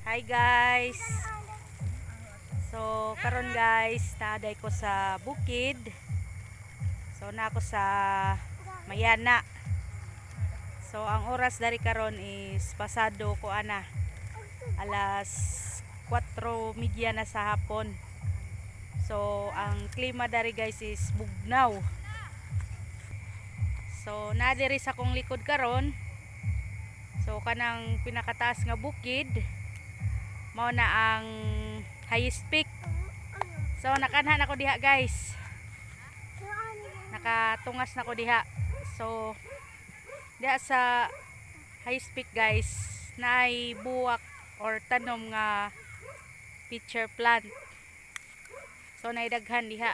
Hi guys. So karon guys, naaday ko sa bukid. So na ako sa Mayana. So ang oras dari karon is pasado ko ana. Alas 4:30 na sa hapon. So ang klima dari guys is bugnaw. So na diri sa kong likod karon. So kanang pinakataas nga bukid mao na ang highest peak. So nakanhan ako diha guys. Nakatungas na ko diha. So diha sa highest peak guys, naay buwak or tanom nga pitcher plant. So naidaghan diha.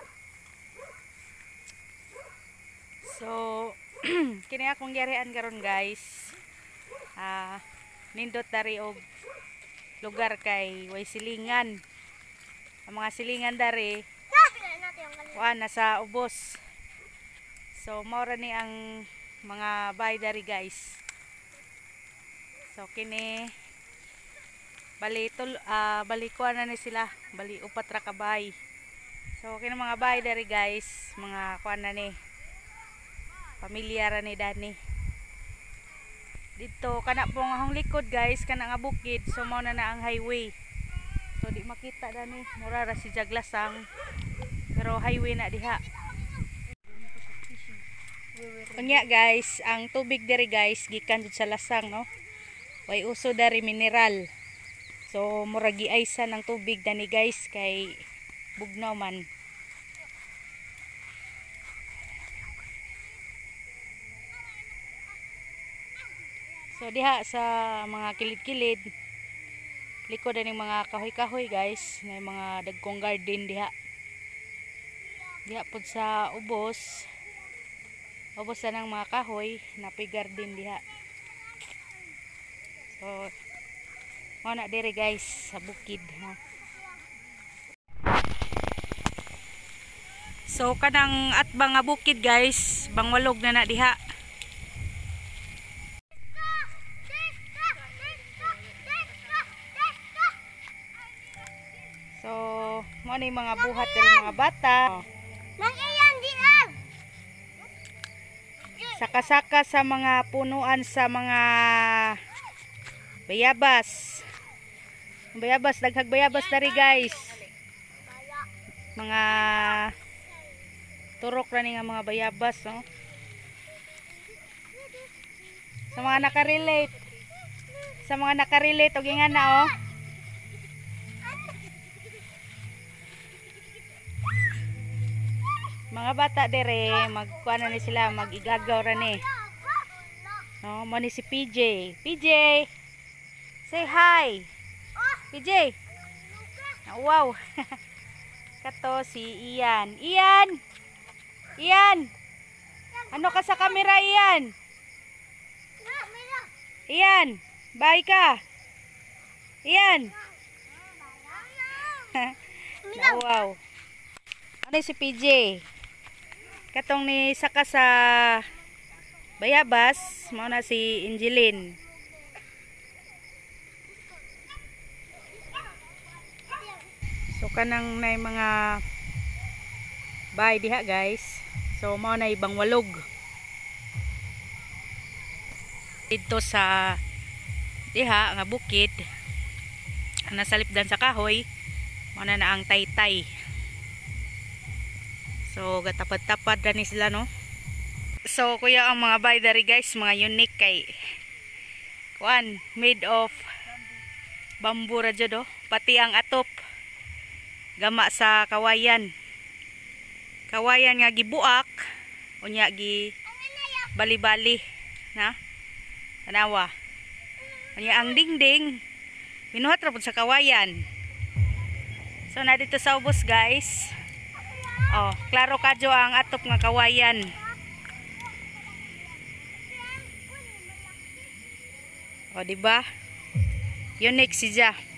So kini akong yarian karon guys. Nindot dari og lugar kay way silingan. Ang mga silingan dari nasa ubos. So maura ni ang mga bahay dari guys. So kini bali kuha na ni sila, bali upat ra ka bahay. So kini mga bahay dari guys, mga kuha na ni pamilya ra ni dani. Dito kana po nga hong likod guys, kana nga bukid, so mao na ang highway. So di makita dani, mura ra si Jaglasang. Pero highway na diha. Unya guys, ang tubig diri guys gikan jud sa lasang no. Way uso dari mineral. So mura giaysan ang tubig dani guys kay bugnaw man. So diha sa mga kilid-kilid, likod ng mga kahoy-kahoy guys, na mga dagkong garden diha. Diha pud sa ubos na ng mga kahoy, napoy garden diha. So mao na diri guys sa bukid no. So kanang atbang nga bukid guys, bangwalog na diha. So, mo ni mga buhat diri mga bata. Nang iyan diyan. Saka-saka sa mga punuan sa mga bayabas. Bayabas, daghag bayabas dari guys. Mga turok ra ni nga mga bayabas, no. Sa mga nakarelate og ingana oh. Mga bata dire, magkuha na ni sila, mag-igagaw ra ni. No, mo ni si PJ. PJ! Say hi! PJ! Wow! Kato si Ian. Ian! Ian! Ano ka sa kamera, Ian? Ian! Bye ka! Ian! Wow! Ano si PJ? Katong ni saka sa bayabas, mao na si Angeline. So kanang nay mga bahay diha guys. So mao na ibang walog. Dito sa diha nga bukid, nasa lipdan sa kahoy, mao na ang taytay. So gatapad-tapad na ni sila no. So kuya ang mga bahay dari guys, mga unique kay kuan, made of bamboo ra jud oh. Pati ang atop gama sa kawayan. Kawayan nga gibuak unya gi bali-bali na. Tanawa. Unya ang dingding minuhat ra pud sa kawayan. So na dito sa ubos guys. Oh, klaro kadyo ang atop nga kawayan. Oh, di ba? Unique siya.